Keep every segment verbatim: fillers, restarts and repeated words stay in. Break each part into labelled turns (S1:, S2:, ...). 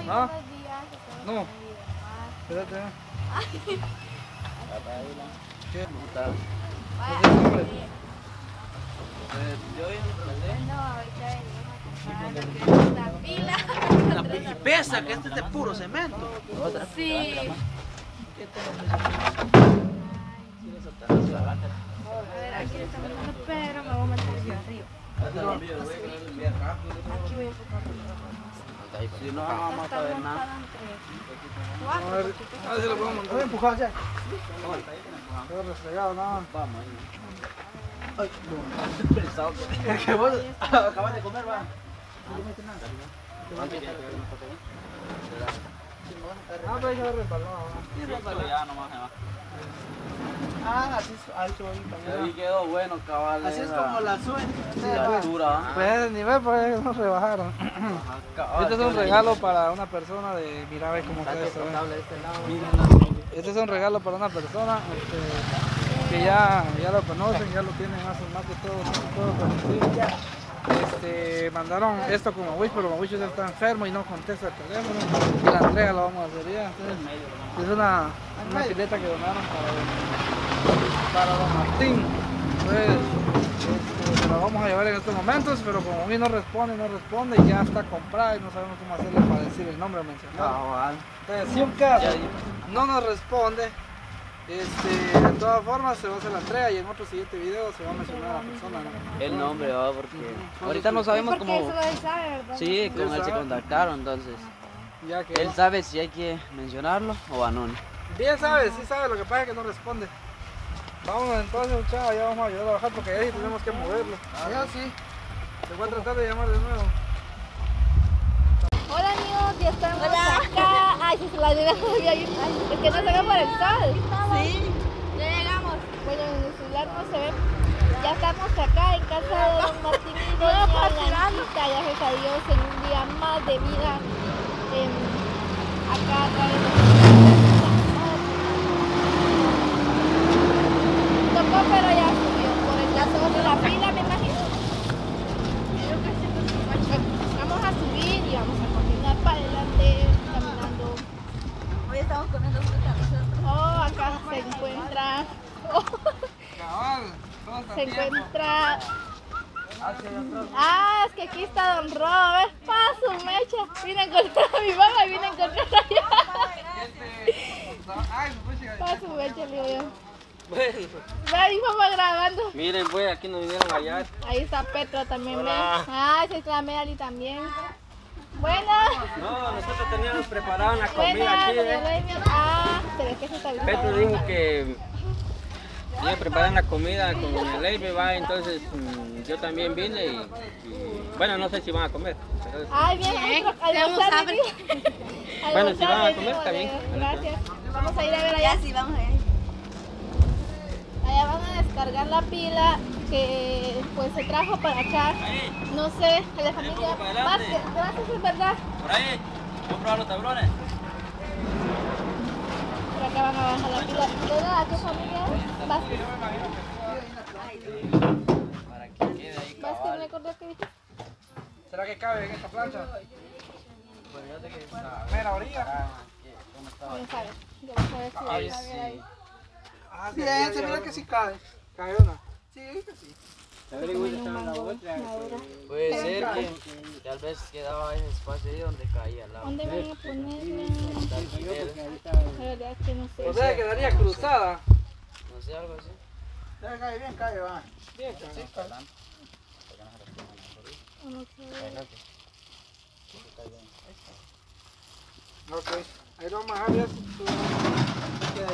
S1: ¿Ah? No. Espérate. ¿Qué?
S2: No, ahorita venimos a comprar la pila.
S3: Y pesa que este es de puro cemento.
S2: Sí. A ver, aquí le estamos dando, pero me voy a meter yo arriba. Aquí voy a enfocar.
S3: Si no, no vamos a ver nada.
S1: A ver, a ver si lo podemos montar. Voy a empujar ya. Todo restregado, nada.
S3: Vamos ahí. Ay, no, estoy pensado. Es que vos acabas de comer, va.
S1: Ah, pero ya resbaló.
S3: Ya nomás se va.
S1: Ah, así es. Ahí quedó bien.
S3: Ahí quedó bueno, cabal.
S1: Así es como la suben.
S3: La altura.
S1: Pues ese nivel, pues nos rebajaron. Este es un regalo para una persona de, mira, ve cómo queda esto. Este es un regalo para una persona este, que ya, ya lo conocen, ya lo tienen más, más que todo, todo conocido. Este, mandaron esto con Mawish, pero Mawish está enfermo y no contesta el teléfono. Y la entrega la vamos a hacer ya. Entonces, es una, una pileta que donaron para, para don Martín. Entonces, este, se la vamos a llevar en estos momentos, pero como hoy no responde, no responde, y ya está comprada y no sabemos cómo hacerle para decir el nombre o mencionarlo. Entonces, si un caso no nos responde, este, de todas formas se va a hacer la entrega y en otro siguiente video se va a mencionar a la persona, ¿no?
S3: El nombre, va, porque ahorita no sabemos
S2: Porque
S3: cómo.
S2: eso él sabe, ¿verdad?
S3: Sí, con él se contactaron, entonces.
S1: Ya que
S3: Él sabe si hay que mencionarlo o anónimo.
S1: bien sabe, sí sabe, lo que pasa es que no responde. Vámonos entonces, chao, ya vamos a ayudar a bajar porque ahí tenemos que moverlo. Ya sí. Te voy a tratar de llamar de nuevo.
S2: Hola amigos, ya estamos acá. Ay, si se la llegamos ahí. Es que no se ve por el sol. Sí. Ya llegamos. Bueno, en el celular no se ve. Ya estamos acá en casa de don Martín y doña Blanquita. Gracias a Dios en un día más de vida. Eh, acá a través de tocó, pero ya subió por el lazo de la fila, me imagino. Vamos a subir y vamos a continuar para adelante caminando. Hoy estamos comiendo fruta nosotros. Oh, acá se encuentra. Oh, se encuentra. Ah, es que aquí está don Robert. Paso, mecha. Vine a encontrar a mi mamá y vine a encontrar allá. Paso, mecha, le digo yo.
S3: Bueno.
S2: Ve a mi mamá grabando.
S3: Miren, pues aquí nos vinieron a hallar.
S2: Ahí está Petro también, ve.
S3: Hola.
S2: Ah, esa es la Melanie también. Buenas.
S3: No, nosotros teníamos preparada una comida
S2: Buenas,
S3: aquí,
S2: doña
S3: ¿eh?
S2: Reina. Ah, pero es que se está bien.
S3: Petro dijo que iba a preparar la comida con doña Leibe, va, entonces mm, yo también vine y, y bueno, no sé si van a comer. Pero,
S2: Ay, bien, almorzar, hambre.
S3: Bueno, si van a comer, está bien.
S2: Gracias. Vamos a ir a ver allá.
S4: Sí, vamos a ir.
S2: Allá van a descargar la pila que pues se trajo para acá. No sé, a la familia. Vázquez, gracias, es verdad.
S3: por ahí, comprar los tablones.
S2: Por acá van a bajar la pila. ¿De nada? ¿Qué familia es? Vázquez.
S3: Para que quede ahí.
S2: Vázquez, ¿me acordás que dijiste?
S1: ¿Será que cabe en esta plancha?
S3: Pues yo sé que está.
S1: Mira, orilla.
S3: ¿Cómo está?
S2: ¿Quién sabe? Yo no sé si
S3: Ay,
S2: cabe ahí.
S3: sí.
S1: Ah, sí, se mira que sí cae. ¿Cae una? Sí, que sí.
S3: Puede ser que tal vez quedaba ese espacio ahí donde caía el agua.
S2: ¿Dónde van a ponerla? La verdad es que no sé.
S1: O sea, quedaría cruzada.
S3: No sé, algo así.
S1: Cae bien, cae, va. Bien, sí, cae.
S2: No sé.
S1: Ok, ahí lo vamos a dejar ya.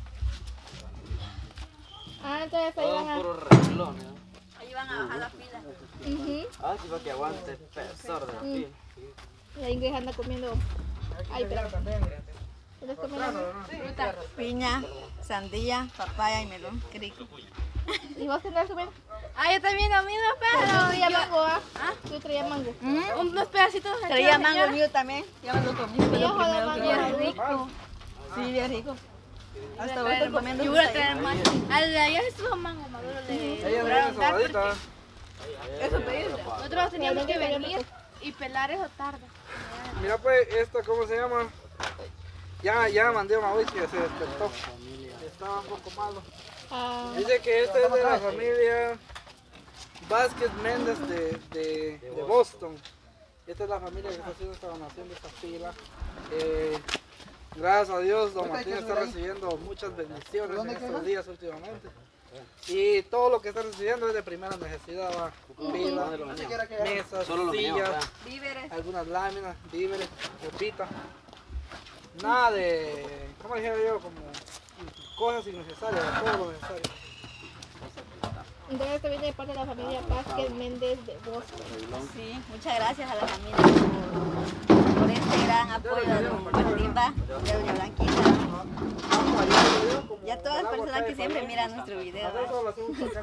S2: Ah, entonces ahí
S3: Todo
S2: van a...
S3: puro renglón, ¿no?
S4: Ahí van a bajar la pila.
S2: Ujú.
S3: Ah, sí, para que aguante el pesar de la
S2: Mm.
S3: pila.
S2: La Ingrid anda comiendo. Ay, pero. ¿Estás comiendo?
S4: Fruta, piña, sandía, papaya y melón. Qué rico.
S2: ¿Y vos qué andas comiendo?
S4: Ah, yo también lo mismo,
S2: Yo
S4: pero
S2: traía
S4: yo-
S2: mango, ¿ah? Yo traía mango.
S4: Mm, unos pedacitos. Traía mango el mío también. Ya me lo comí. Fue
S2: Y
S4: lo
S2: ojo de
S4: primero
S2: mango
S4: que
S2: es
S4: vi.
S2: rico.
S4: Sí, bien rico. Hasta hoy estoy comiendo.
S5: Yo voy a traer más. Al de allá estuvo mango maduro. Le
S1: Ella le
S5: cobraron
S1: viene
S5: tarde
S1: sobradita.
S5: porque
S4: Eso pedí.
S5: nosotros teníamos que venir y pelar eso tarde.
S1: mira pues, esto, ¿cómo se llama? Ya, ya mandé a Mauricio que se despertó. Estaba un poco malo.
S2: Ah,
S1: Dice que este es de la familia Vázquez Méndez de, de, de Boston. Esta es la familia que está haciendo esta donación de esta pila. Eh, gracias a Dios, don Martín está recibiendo muchas bendiciones en estos días últimamente. Y todo lo que está recibiendo es de primera necesidad, va. Pila, mesas, sillas,
S4: Víveres.
S1: algunas láminas, víveres, ropita. Nada de, ¿cómo dijera yo? Como cosas innecesarias, todo lo necesario.
S2: entonces esto viene de parte de la familia Vázquez Méndez de Boston.
S4: Sí, muchas gracias a la familia por, por este gran apoyo de don Martín, va, de doña Blanquita. Y a todas las personas que siempre miran nuestro video. ¿Va?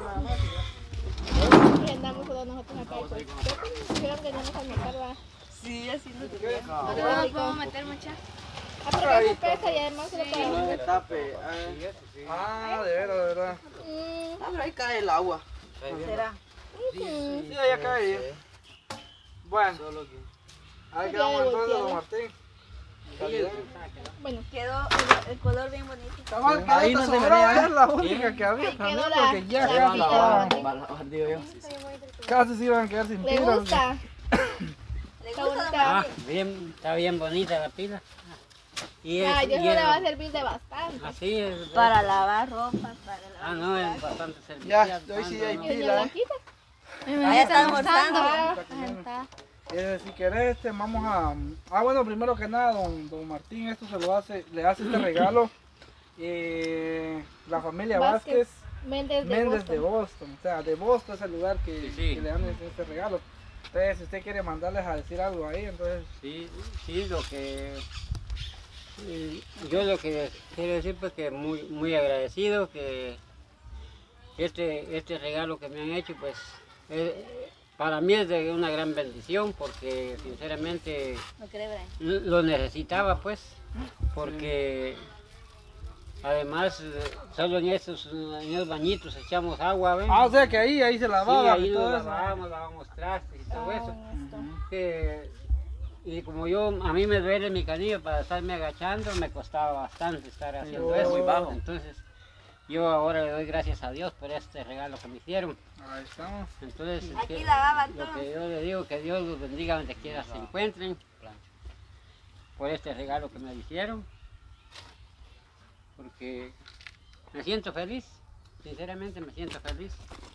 S2: Y andamos todos nosotros acá. Pues, creo que no nos almorzar, va.
S4: Sí, así nos queremos.
S5: No nos podemos meter mucha.
S2: Ah, porque es su pesa y además se lo podemos.
S6: tape.
S1: Ah, de verdad, de verdad.
S2: Mm,
S6: Ah, pero ahí cae el agua.
S4: ¿Será?
S1: Sí, ya cae. Bueno, ahí quedamos entonces, don Martín.
S2: bueno,
S4: Quedó el, el color bien bonito.
S1: Ahí no se veía, es la única que había
S2: ahí
S1: también,
S2: quedó la,
S1: porque ya
S2: la
S1: casi estaban,
S2: pila.
S1: casi se iban a quedar sin
S2: ¿Le
S1: pila.
S2: gusta?
S4: ¿Le
S2: Está
S4: gusta, don
S2: bonita.
S7: Ah,
S4: Martín?
S7: bien, está bien bonita la pila. Y
S2: Ah,
S7: es,
S2: yo
S7: y
S2: creo que le va a
S7: es-
S2: servir de bastante.
S7: así es.
S4: Para lavar ropa, para lavar.
S7: Ah, no, es bastante
S6: Ya,
S7: servicial.
S6: hoy sí hay
S7: ¿no?
S2: ¿Y doña
S6: pila.
S2: Blanquita?
S4: Ahí está almorzando.
S2: Ah,
S1: Eh, si querés, este, vamos a... Ah, bueno, primero que nada, don, don Martín, esto se lo hace, le hace este regalo. Eh, la familia Vázquez,
S2: Vázquez Méndez de
S1: Méndez
S2: Boston.
S1: de Boston. O sea, de Boston es el lugar que,
S7: Sí, sí.
S1: que le dan este, este regalo. Entonces, si usted quiere mandarles a decir algo ahí, entonces...
S7: Sí, sí, lo que... eh, Yo lo que quiero decir pues que muy, muy agradecido que este, este regalo que me han hecho pues eh, para mí es de una gran bendición porque sinceramente
S4: ¿No cree, Brian?
S7: l- lo necesitaba pues porque además eh, solo en esos, en esos bañitos echamos agua, ¿ven?
S1: Ah, o sea que ahí, ahí se
S7: Sí,
S1: lavaba
S7: ahí
S1: y
S7: nos
S1: todo eso.
S7: lavábamos, lavábamos trastes y todo eso.
S2: Ah,
S7: Que- y como yo, a mí me duele mi canillo para estarme agachando, me costaba bastante estar haciendo
S1: Oh.
S7: eso.
S1: Muy bajo.
S7: Entonces, yo ahora le doy gracias a Dios por este regalo que me hicieron.
S1: Ahí estamos.
S7: Entonces,
S4: Aquí
S7: que-
S4: lavaban
S7: lo
S4: todo.
S7: que yo le digo, que Dios los bendiga donde quiera se encuentren, por este regalo que me hicieron. Porque me siento feliz, sinceramente me siento feliz.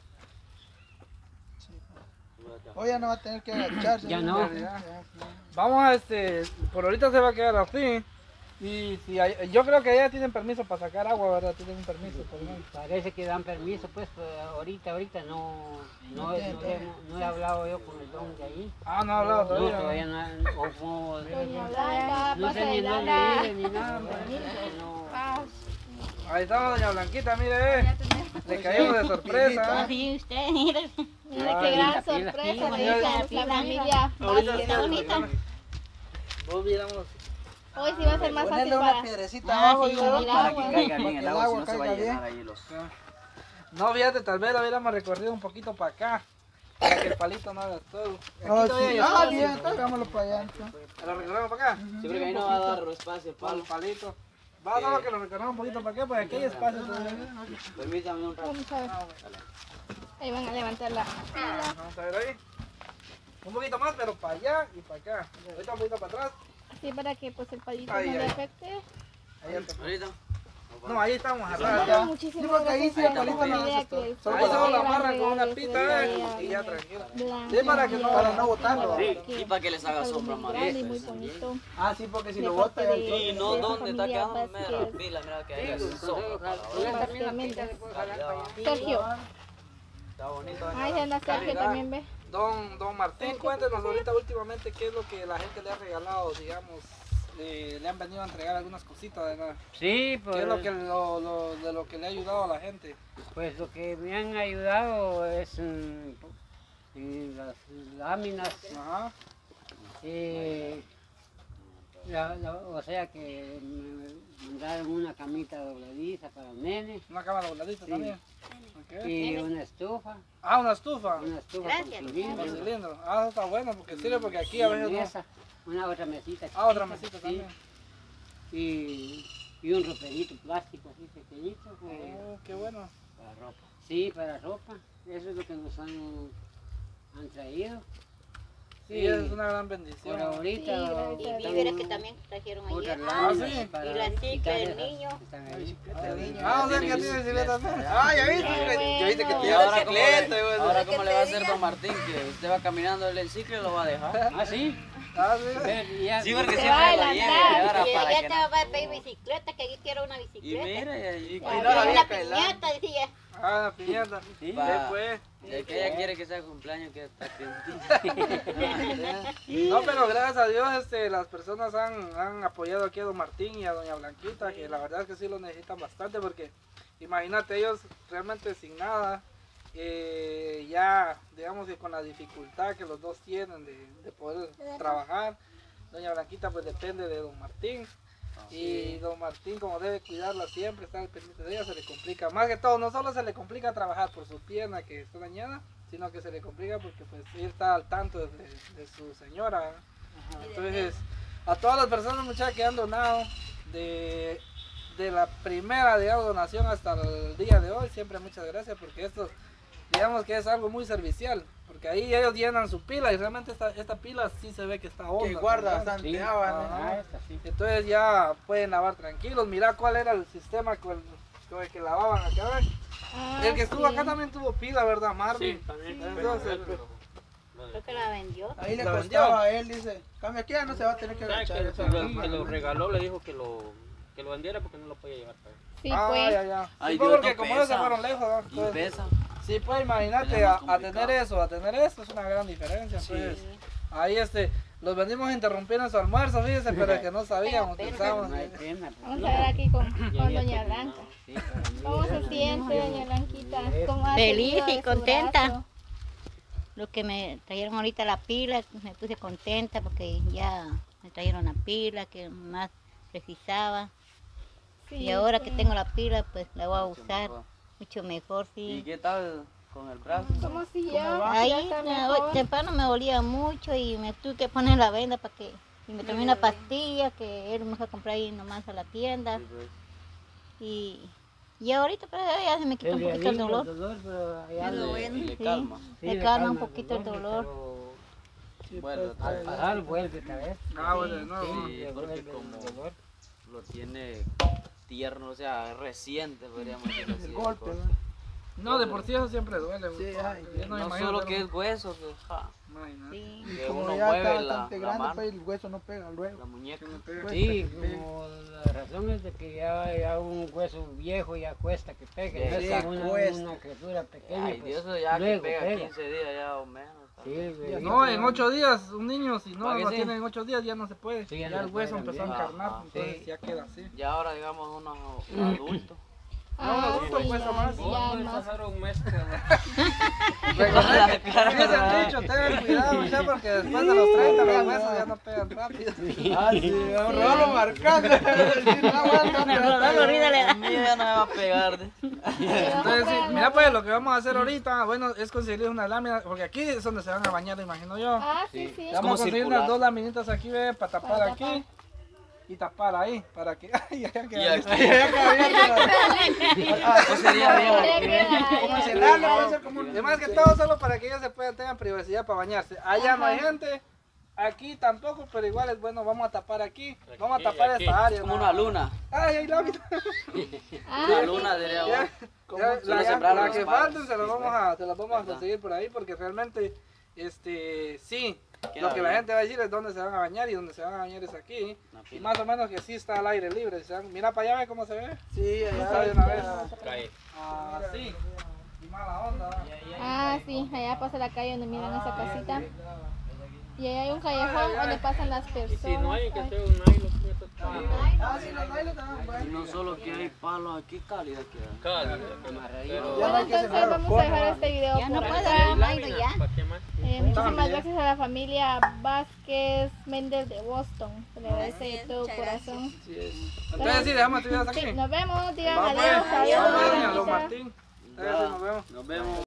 S6: Hoy ya no va a tener que agacharse.
S7: Ya no.
S1: Vamos a este, por ahorita se va a quedar así. Y si hay- yo creo que ya tienen permiso para sacar agua, ¿verdad? Tienen un permiso por lo menos.
S7: Parece que dan permiso, pues, pero ahorita, ahorita no, no, no, he, no he hablado yo con el don de ahí.
S1: Ah, no ha hablado
S7: No,
S1: todavía.
S7: todavía no, han- o como-
S2: Doña Blanca,
S7: no sé
S2: pasa
S7: ni
S2: de
S7: dónde
S2: Lala.
S7: vive ni nada, pero no.
S2: Ah,
S1: Ahí estamos, doña Blanquita, mire, eh. Le caímos de sorpresa. ¿eh?
S5: Sí, usted, mire.
S2: mira
S1: Ay,
S2: qué gran
S7: la pila.
S2: sorpresa,
S1: Sí,
S2: le hizo
S1: la
S2: la
S5: pila,
S2: familia
S1: Ahorita
S2: Vázquez.
S1: sí,
S5: bonita.
S1: Vos viéramos.
S2: Hoy sí va a ser más fácil
S6: Ponerle una
S2: para...
S6: piedrecita
S5: Ah,
S6: abajo
S5: sí,
S6: y luego
S2: mira,
S6: para
S2: agua.
S6: que caiga bien el agua, si no se va a caiga llenar bien. ahí los...
S1: No, fíjate, tal vez lo hubiéramos recorrido un poquito para acá. Para que el palito no haga todo. Aquí
S6: Ah,
S1: todavía hay
S6: sí. Ah,
S1: espacio.
S6: bien, entonces hagámoslo para allá. entonces.
S1: ¿Lo recorremos para acá?
S6: Sí, porque ahí no va a dar espacio.
S1: Para el palito. Va, solo que lo recorremos un poquito para acá, porque aquí hay espacio todavía.
S6: Permítame un rato.
S2: Vamos a ver. Ahí van a levantar la pila.
S1: Vamos a ver ahí. Un poquito más, pero para allá y para acá. Ahorita un poquito para atrás.
S2: Así para que pues el palito
S1: Ahí,
S2: no le
S1: ahí.
S2: afecte.
S1: Ahí está.
S6: Ahorita.
S1: No, ahí estamos
S2: Bueno,
S1: atrás ya.
S2: muchísimas
S6: Sí, porque ahí
S2: gracias
S6: sí
S2: por
S6: el palito
S2: la
S6: no
S2: idea
S6: hace
S2: que el
S1: Solo
S2: señor
S1: solo la
S2: Iván
S1: amarran con una
S2: Regales
S1: pita
S2: les
S1: eh,
S2: traía
S1: y ya
S2: de
S1: tranquilo.
S2: blanco,
S1: Sí, para que no-
S6: para no botarlo.
S2: Sí.
S6: Y para que les haga
S2: Es algo
S6: sombra
S2: muy
S6: más.
S2: grande y muy bonito.
S6: Ah, sí, porque si
S2: De
S6: lo
S2: parte
S6: bota ya
S2: de-
S6: entonces...
S2: de
S6: no,
S2: esa
S6: ¿dónde está
S2: familia
S6: quedando
S2: Vázquez.
S6: mera pila? Mira que hay sombra.
S2: Vázquez Méndez. Sergio.
S6: Está bonito.
S2: Ahí anda Sergio también, ve.
S1: Don, don Martín, cuéntenos ahorita últimamente qué es lo que la gente le ha regalado, digamos, eh, le han venido a entregar algunas cositas, ¿verdad?
S7: Sí,
S1: ¿Qué es lo que,
S7: pues,
S1: lo, lo- de lo que le ha ayudado a la gente?
S7: pues lo que me han ayudado es mm, en las láminas,
S1: Ajá.
S7: eh, la- la- o sea que me mandaron una camita dobladiza para el nene
S1: Una cámara voladita
S7: Sí.
S1: también. Ok.
S7: y una estufa,
S1: Ah, una estufa.
S7: una estufa
S5: Gracias.
S7: con
S1: Un
S7: cilindro.
S1: cilindro. Ah, eso está bueno porque sirve porque aquí a veces
S7: y
S1: no.
S7: mesa. una otra mesita.
S1: Ah, otra
S7: chiquita,
S1: mesita
S7: sí.
S1: también.
S7: Y, y un roperito plástico así pequeñito. pues,
S1: Oh, qué bueno.
S6: Para ropa.
S7: Sí, para ropa. Eso es lo que nos han, han traído.
S1: Sí, es una gran bendición.
S7: Por ahorita.
S2: Sí, gracias a
S4: Y
S2: Dios.
S4: víveres que también trajeron
S7: Otras
S4: ayer.
S7: láminas
S1: sí.
S7: para
S4: Y la cicla
S7: quitar
S4: del
S7: esas
S4: niño.
S7: que están ahí.
S1: Ah, o sea que tiene bicicleta también.
S6: Ah, ya viste.
S2: Qué
S6: Ya viste que
S2: bueno.
S6: te
S2: Y
S6: lleva
S2: ahora
S6: bicicleta. Ahora
S4: ¿Qué
S6: cómo
S4: te
S6: le va a hacer
S4: diga?
S6: don Martín, que usted va caminando él en ciclo y lo va a dejar.
S7: Ah, sí.
S1: Ah, sí.
S7: Ver, y ya-
S6: Sí, porque
S2: Se
S6: siempre
S2: va a
S6: lo lleva
S2: adelantar.
S6: ahora
S4: Y
S6: para
S4: ella
S6: que
S4: te
S6: no-
S4: va a pedir bicicleta, que aquí quiero una
S6: Y
S4: bicicleta.
S6: mira, y, y,
S2: Ya,
S6: y
S2: ya.
S6: no sabía
S4: Una
S6: que el
S4: piñata, decía.
S1: Ah, la piñata.
S7: Sí.
S6: Va.
S1: Después.
S6: de que ella quiere que sea cumpleaños, que está aquí.
S1: No, pero gracias a Dios este, las personas han, han apoyado aquí a don Martín y a doña Blanquita, que la verdad es que sí lo necesitan bastante, porque imagínate ellos realmente sin nada, eh, ya digamos que con la dificultad que los dos tienen de, de poder trabajar, doña Blanquita pues depende de don Martín. Y don Martín, como debe cuidarla siempre, estar al pendiente de ella, se le complica. Más que todo, no solo se le complica trabajar por su pierna que está dañada, sino que se le complica porque pues él está al tanto de, de su señora. Entonces, a todas las personas muchachas que han donado, de, de la primera digamos, donación hasta el día de hoy, siempre muchas gracias, porque esto, digamos que es algo muy servicial, porque ahí ellos llenan su pila y realmente esta, esta pila sí se ve que está honda.
S6: Que guarda
S1: ¿verdad?
S6: bastante
S7: Sí.
S6: agua.
S1: Ajá.
S7: Ah, esta sí.
S1: Entonces ya pueden lavar tranquilos. Mira cuál era el sistema con, con el que lavaban acá. ¿Ves?
S2: Ah,
S1: El que estuvo
S2: sí.
S1: acá también tuvo pila, ¿verdad, Marvin?
S3: Sí, también.
S1: Entonces, pues,
S4: Creo que la vendió.
S6: Ahí le
S1: La
S6: costaba a él, dice, cambia aquí, ya no se va a tener que
S3: ¿Sabes
S6: agachar.
S3: que,
S6: esa
S3: lo,
S6: rama".
S3: que lo regaló? Le dijo que lo, que lo vendiera porque no lo podía llevar para él.
S2: Sí,
S1: ah,
S2: pues.
S1: ya, ya.
S6: Ay,
S1: Sí, fue
S6: Dios,
S1: porque
S6: no
S1: como ellos se
S6: pesa.
S1: fueron lejos, ¿no?
S6: Y
S1: Entonces,
S6: pesa.
S1: sí, pues imagínate
S6: Es
S1: a,
S6: más
S1: a
S6: complicado.
S1: tener eso, a tener esto es una gran diferencia. Entonces, ahí este, los venimos a interrumpir en su almuerzo, fíjense, pero es que no sabíamos, pensábamos.
S7: No hay pena. pues.
S2: Vamos a ver aquí con, con
S3: Ya había
S2: doña
S3: terminado.
S2: Blanca.
S7: Sí, para mí
S2: ¿Cómo
S7: era-
S2: se siente, doña Blanquita?
S7: Bien.
S2: ¿Cómo ha
S4: Feliz
S2: sentido
S4: y
S2: de su
S4: contenta.
S2: brazo?
S4: Lo que me trajeron ahorita la pila, me puse contenta porque ya me trajeron la pila que más precisaba.
S2: Sí,
S4: Y ahora que
S2: pues.
S4: tengo la pila, pues la voy a
S6: Mucho
S4: usar
S6: mejor.
S4: mucho mejor,
S6: ¿Y
S4: sí.
S6: qué tal con el brazo?
S2: ¿Cómo siguió? ¿Ya
S4: Ahí
S2: está
S4: me-
S2: mejor?
S4: temprano me dolía mucho y me tuve que poner la venda para que... Y me tomé una pastilla que él me fue a comprar ahí nomás a la tienda.
S6: Sí, pues.
S4: Y, y ahorita pues, ya se me quita
S7: Es
S4: un poquito el
S7: realista
S4: dolor.
S7: dolor, pero allá
S4: Es lo
S7: le-
S4: bueno.
S6: Y le
S4: Sí.
S6: calma.
S7: sí,
S4: le
S7: le
S4: calma un poquito el
S7: dolor,
S4: dolor.
S7: pero
S6: Bueno,
S7: al parar vuelve otra vez.
S1: Ah, bueno, no,
S7: Sí,
S1: no.
S6: Sí,
S7: le
S6: porque
S7: vuelve el
S6: como-
S7: dolor.
S6: lo tiene tierno, o sea, reciente, podríamos decirlo así.
S8: El golpe,
S6: corte.
S8: ¿no?
S1: No, de por sí eso siempre duele.
S8: Sí,
S1: güey.
S8: ay,
S1: Yo
S6: No,
S1: me imagino
S6: solo
S1: que
S6: que
S1: no-
S6: es hueso, que ja,
S1: imagínate.
S4: Sí.
S8: Y
S6: que
S8: como
S6: uno
S8: ya
S6: mueve
S8: está
S6: la,
S8: bastante
S6: la
S8: grande,
S6: mano,
S8: pues el hueso no pega luego.
S6: la muñeca.
S8: Cuesta
S7: Sí,
S8: que pegue.
S7: como la razón es de que ya, ya un hueso viejo ya cuesta que pegue.
S6: Sí,
S7: Entonces,
S6: sí,
S7: una,
S8: cuesta.
S7: una criatura pequeña,
S6: Ay,
S7: pues,
S6: Dios, ya que
S7: luego
S6: pega
S7: pega.
S6: quince días ya o menos. tal
S7: Sí,
S6: vez.
S7: güey.
S1: No, en ocho días, un niño, si no
S6: ¿Para que
S1: lo
S6: sí?
S1: tiene en ocho días, ya no se puede.
S7: Sí, ya
S1: ya
S7: no
S1: el
S7: se
S1: hueso
S7: puede
S1: empezó a
S7: también.
S1: encarnar,
S6: Ajá.
S1: entonces
S7: Sí.
S1: ya queda así.
S6: Y ahora, digamos, unos adultos.
S1: No, un adulto
S2: sí,
S1: cuesta
S2: ya,
S1: más.
S2: ya
S3: Vos puedes
S2: más.
S3: pasar un mes con...
S1: Recordad que dice el dicho, tengan cuidado, muchachos, porque después de los treinta los huesos ya no pegan rápido.
S8: Ah, sí, un rolo marcando. Sí, no aguanta, pero está bien.
S6: El mío ya no me va a pegar. ¿de?
S1: Entonces, sí, mira pues, lo que vamos a hacer ahorita, bueno, es conseguir una lámina, porque aquí es donde se van a bañar, imagino yo.
S2: Ah, sí, sí.
S1: Vamos a conseguir
S6: circular.
S1: unas dos laminitas aquí, ve, para tapar
S2: Para
S1: aquí
S2: tapar.
S1: y tapar ahí, para que... Ay, ya
S6: Y
S1: queda
S6: aquí,
S8: Ah,
S6: pues sería bien.
S2: Ya queda,
S8: ¿Cómo
S2: ya
S8: encerrarlo?
S2: queda.
S8: Puede ser como un-
S1: Y más que todo, solo para que ellos se puedan, tengan privacidad para bañarse. Allá no hay gente, aquí tampoco, pero igual es bueno, vamos a tapar aquí, vamos a
S3: Aquí,
S1: tapar
S3: aquí.
S1: esta área.
S6: Como
S1: ¿no?
S6: una luna.
S1: Ay, hay lámina.
S2: Ah,
S6: Una
S2: sí,
S6: luna
S2: sí.
S6: diría
S1: Ya,
S6: vos.
S1: ya,
S6: Solo
S1: la,
S6: sembrar
S1: la
S6: los
S1: que
S6: palos.
S1: falten se las
S6: Sí,
S1: vamos
S6: pues.
S1: a, se las vamos a
S6: ¿Verdad?
S1: conseguir por ahí porque realmente, este, sí,
S6: Queda
S1: lo que la
S6: bien.
S1: gente va a decir es dónde se van a bañar y dónde se van a bañar es aquí.
S6: Una
S1: Y
S6: pila.
S1: más o menos que sí está al aire libre. si se van- Mira para allá, ve cómo se ve.
S8: Sí,
S1: Está
S8: allá.
S1: de una vez.
S3: Calle.
S1: Ah, sí. Y mala onda. ¿verdad?
S2: Ah, sí, allá pasa la calle donde miran esa casita. Y ahí hay un callejón donde pasan las
S3: Y
S2: personas.
S3: si no hay que
S2: Ay.
S3: hacer un nylon, pues, eso está bien.
S8: Ah, sí, los bailes también,
S6: Y
S8: bueno.
S6: no solo que hay palos aquí, calidad queda.
S3: Cálido,
S7: Amarradito.
S3: pero-
S8: Ya no
S2: Bueno,
S8: hay que
S2: entonces
S8: cerrar
S2: vamos a dejar
S8: forma.
S2: este video
S4: Ya no
S2: por
S4: puedo
S2: acá.
S4: dar
S3: Lámina,
S4: Mayro ya.
S3: ¿para qué más?
S2: Eh, muchísimas
S1: También.
S2: gracias a la familia Vázquez Méndez de Boston. Se le agradece de todo
S4: muchas
S2: corazón.
S1: Sí es. Entonces sí, dejamos actividades
S2: Sí,
S1: aquí.
S2: nos vemos, digan
S1: Vamos,
S2: adiós,
S1: pues.
S2: adiós.
S1: Vamos, doña
S2: Blanquita.
S1: Don Martín. Entonces sí, nos vemos.
S6: Nos vemos.